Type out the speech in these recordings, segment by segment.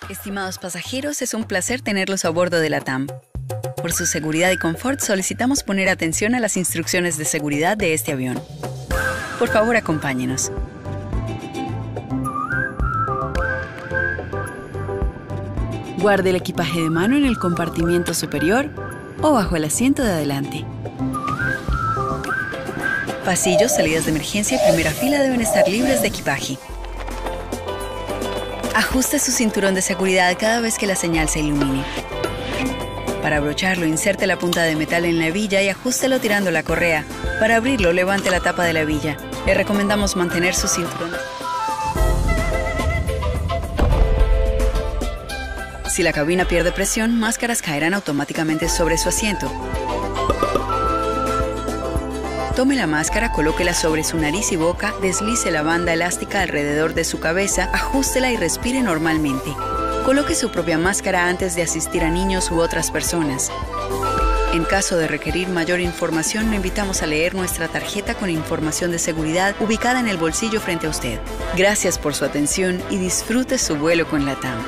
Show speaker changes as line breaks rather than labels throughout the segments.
Estimados pasajeros, es un placer tenerlos a bordo de la TAM. Por su seguridad y confort, solicitamos poner atención a las instrucciones de seguridad de este avión. Por favor, acompáñenos. Guarde el equipaje de mano en el compartimiento superior o bajo el asiento de adelante. Pasillos, salidas de emergencia y primera fila deben estar libres de equipaje. Ajuste su cinturón de seguridad cada vez que la señal se ilumine. Para abrocharlo, inserte la punta de metal en la hebilla y ajústelo tirando la correa. Para abrirlo, levante la tapa de la hebilla. Le recomendamos mantener su cinturón. Si la cabina pierde presión, máscaras caerán automáticamente sobre su asiento. Tome la máscara, colóquela sobre su nariz y boca, deslice la banda elástica alrededor de su cabeza, ajústela y respire normalmente. Coloque su propia máscara antes de asistir a niños u otras personas. En caso de requerir mayor información, lo invitamos a leer nuestra tarjeta con información de seguridad ubicada en el bolsillo frente a usted. Gracias por su atención y disfrute su vuelo con la TAM.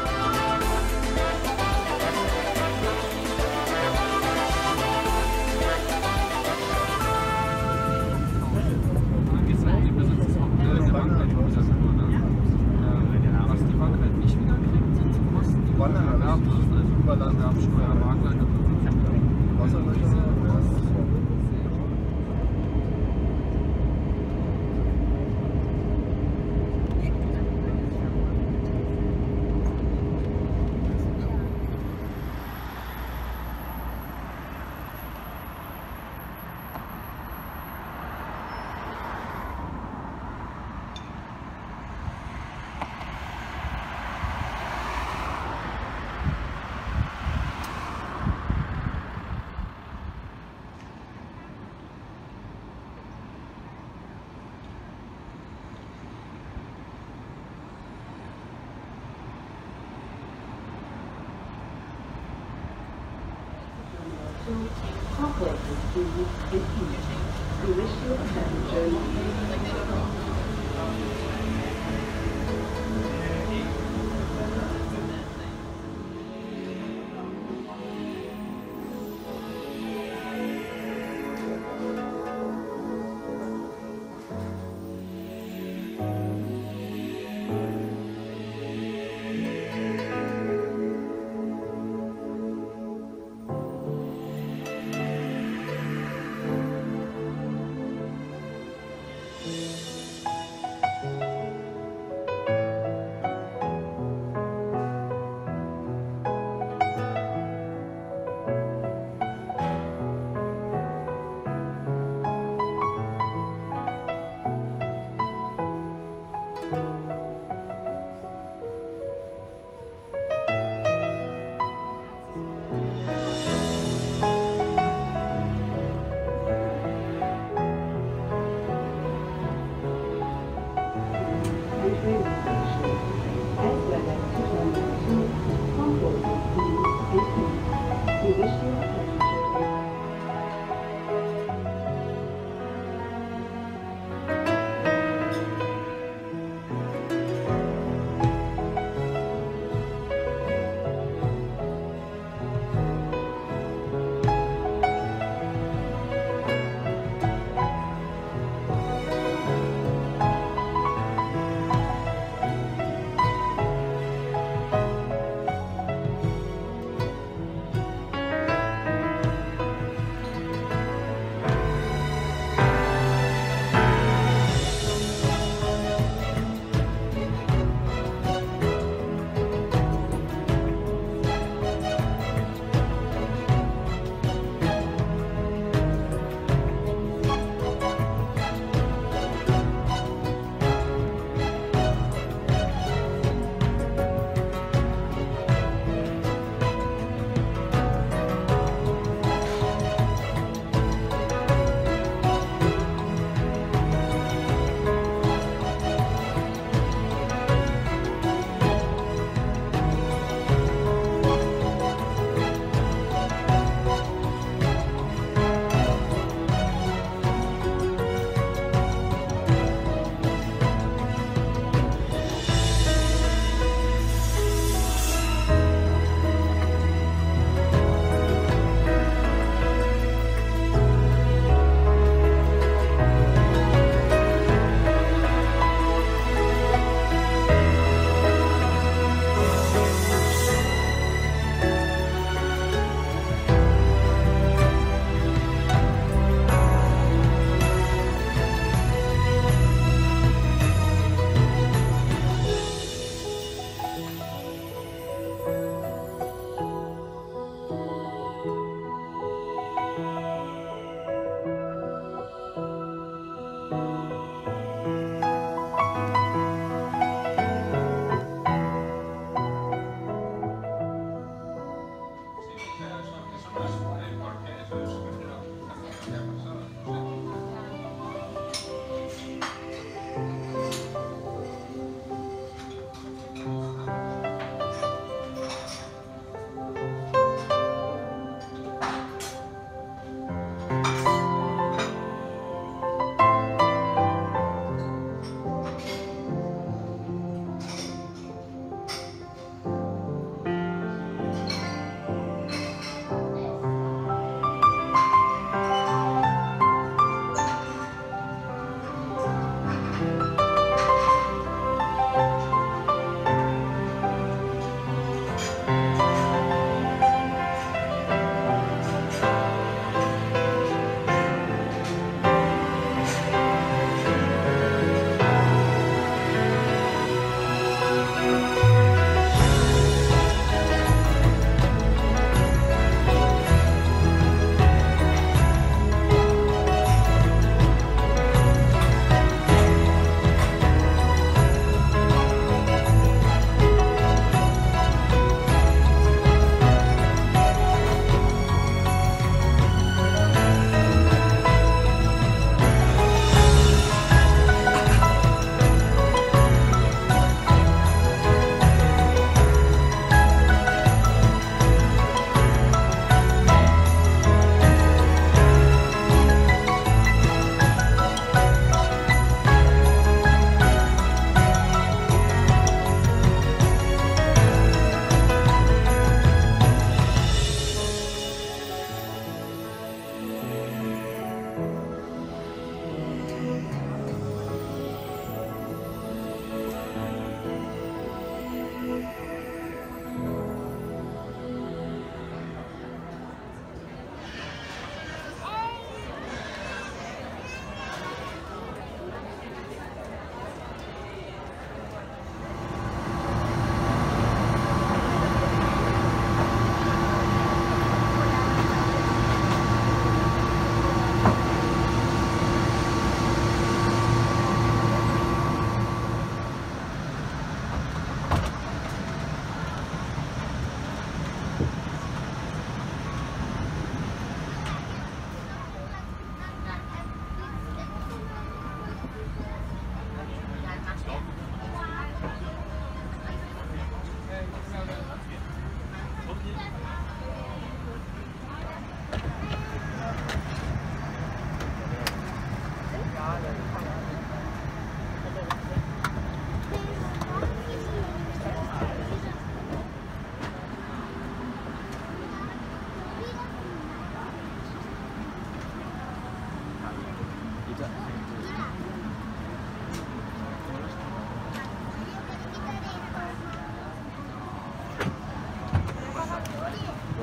Halfway through is Houston. We wish you a pleasant journey.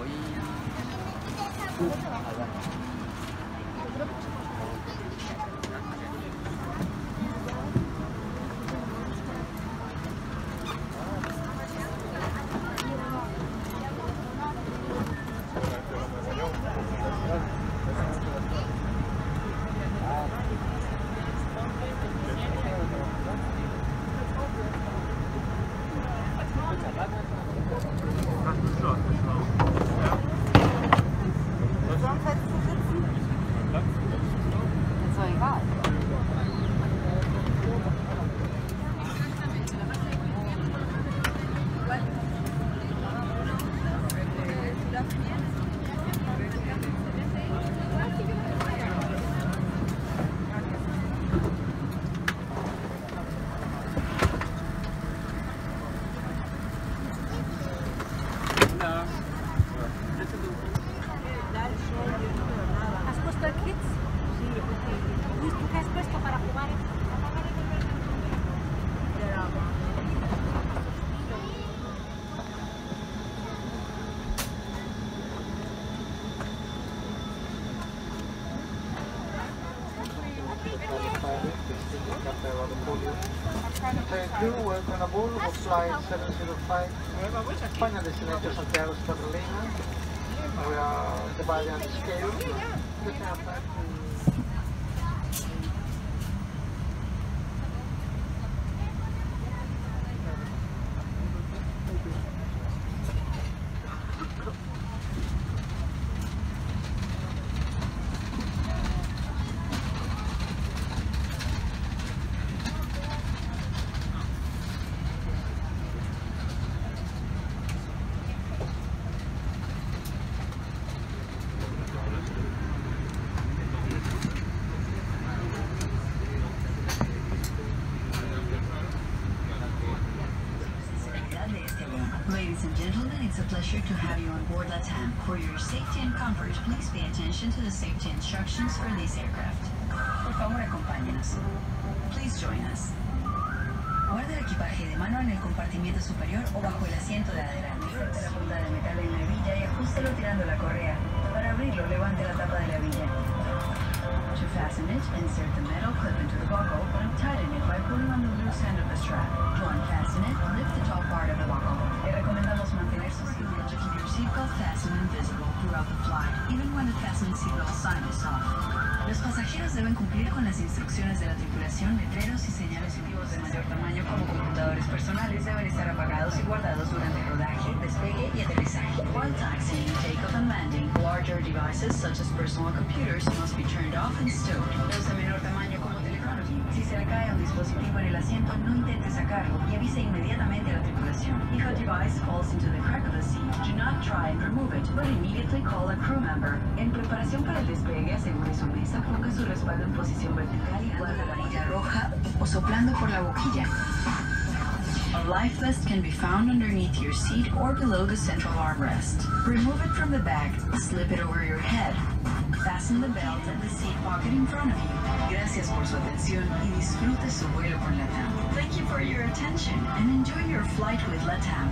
¿Has puesto el Kids? Sí. ¿Y tú qué has puesto para jugar?
Do work on a ball of flight 705. Final destination Santiago Catalina. We are dividing the scale.
Ladies and gentlemen, it's a pleasure to have you on board LATAM. For your safety and comfort, please pay attention to the safety instructions for this aircraft. Por favor, acompáñenos. Please join us. Guarde el equipaje de mano en el compartimiento superior o bajo el asiento de adelante. Inserte la punta de metal en la hebilla y ajústelo tirando la correa. Para abrirlo, levante la tapa de la hebilla. To fasten it, insert the metal clip into the buckle and tighten it by pulling on the loose end of the strap. To unfasten it, lift the top part of the buckle. Le recomendamos mantener su cinturón to keep your seatbelt fastened and visible throughout the flight, even when the fasten seatbelt sign is off. Los pasajeros deben cumplir con las instrucciones de la tripulación, letreros y señales indicativos de mayor tamaño como computadores personales deben estar apagados y guardados durante el rodaje, despegue y aterrizaje. While taxiing, takeoff and landing, larger devices such as personal computers must be turned off and stowed. Los de menor tamaño como teléfonos. Si se le cae un dispositivo en el asiento, no intente sacarlo y avise inmediatamente a la tripulación. If a device falls into the crack of the seat, do not try and remove it, but immediately call a crew member. En preparación para el despegue, asegure su mesa, ponga su respaldo en posición vertical y guarde la varilla roja o soplando por la boquilla. A life vest can be found underneath your seat or below the central armrest. Remove it from the bag, slip it over your head. Fasten the belt at the seat pocket in front of you. Gracias por su atención y disfrute su vuelo con LATAM. Thank you for your attention and enjoy your flight with LATAM.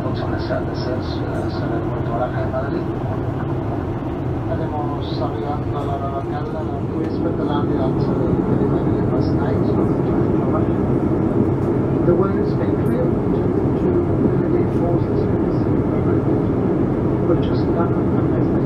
Múltiples services en el puerto Baraja de Madrid.
Estaremos arrivando alla Ravagalla. We spent the landing at 11 past night on the drive to Ravaggio. The weather has been clear to reinforce the service. We'll just done a nice day.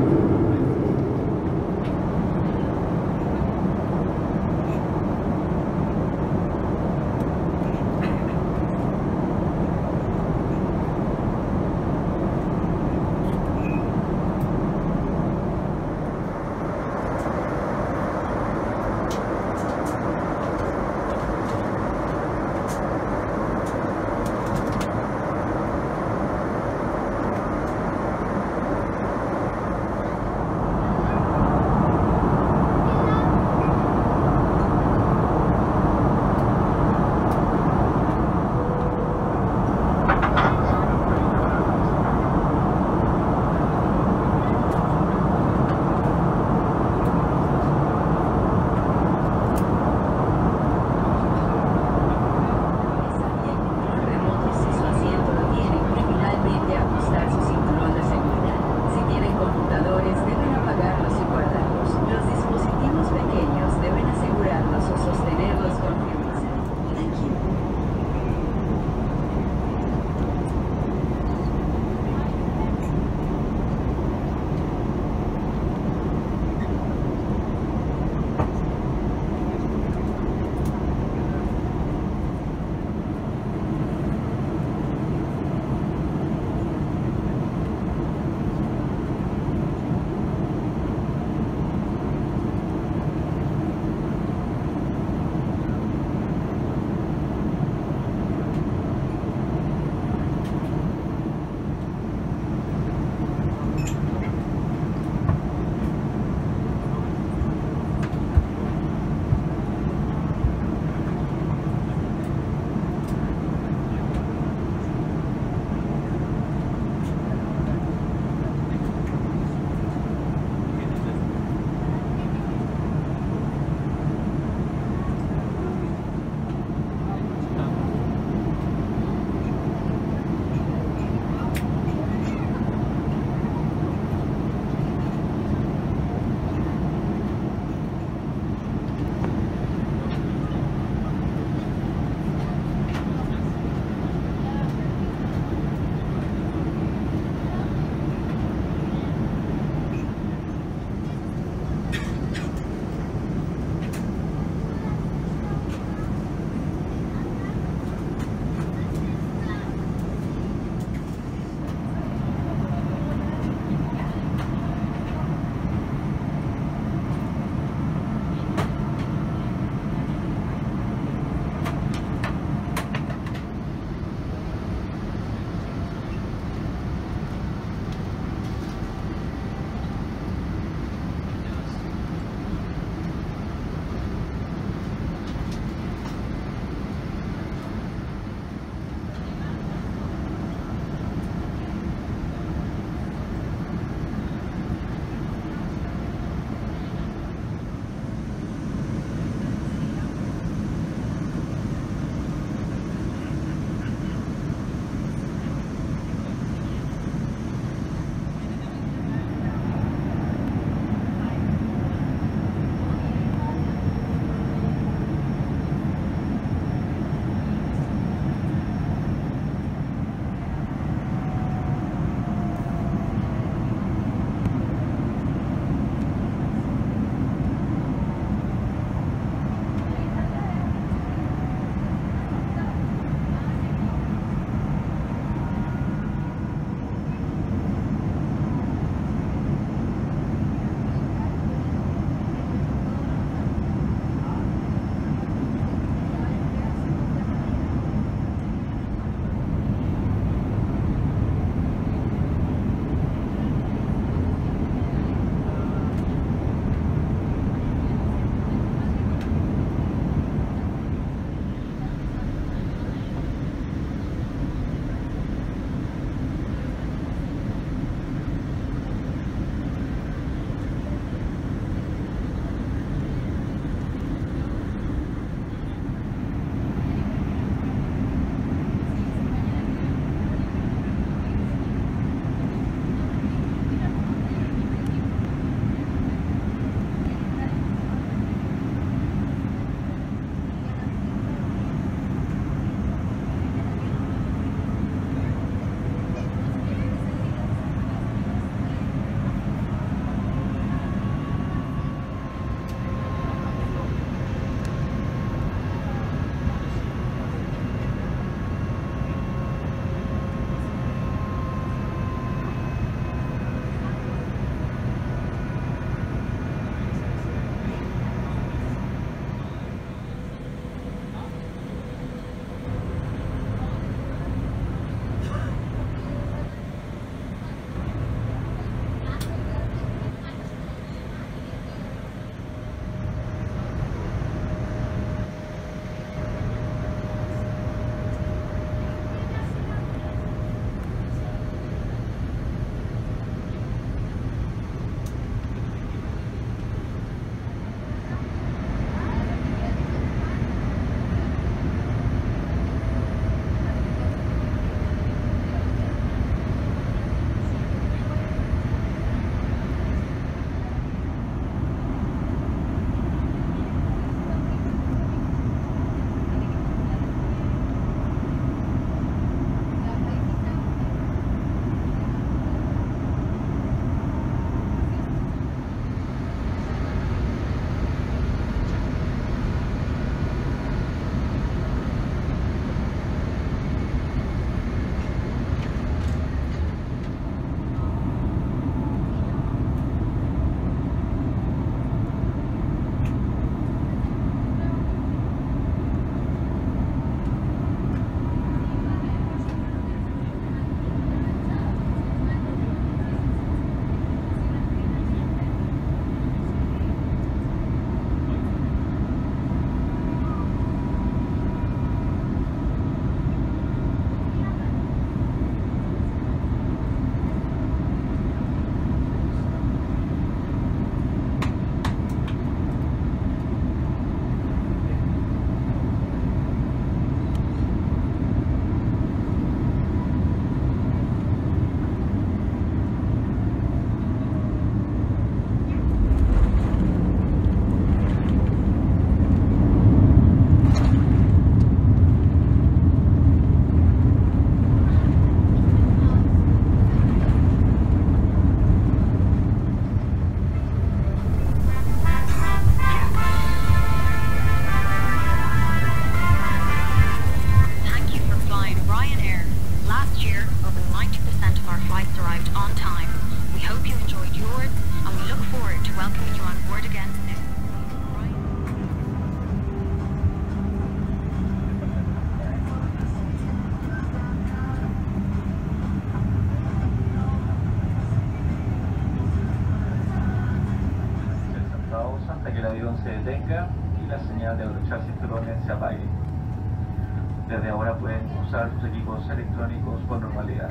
avión se detenga y la señal de abrochar cinturones se apague. Desde ahora pueden usar sus equipos electrónicos con normalidad.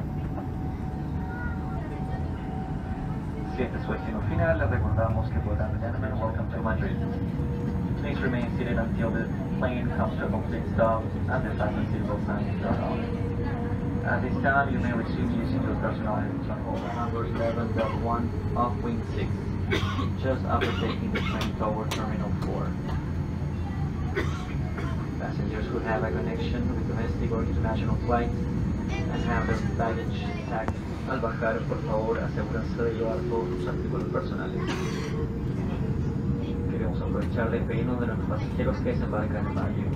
Si este es su destino final, les recordamos que podrán Gentlemen, welcome to Madrid. Please remain seated until the plane comes to a complete stop and the fasten seatbelt sign is turned on. At this time, you may resume using your personal electronic hold number 11.1 off wing 6, just after taking the train toward Terminal 4. Passengers who have a connection with domestic or international flights and have their baggage tagged. Al bajar, por favor, asegúrense de llevar todos sus artículos personales. Queremos aprovechar de pedirnos de nuestros pasajeros que desembarcan en Mayo.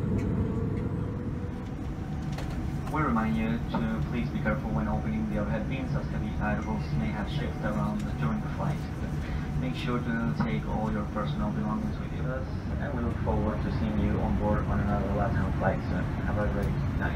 We remind you to please be careful when opening the overhead bins, as heavy articles may have shifted around during the flight. Make sure to take all your personal belongings with you, and we look forward to seeing you on board on another LATAM flight soon. Have a great night.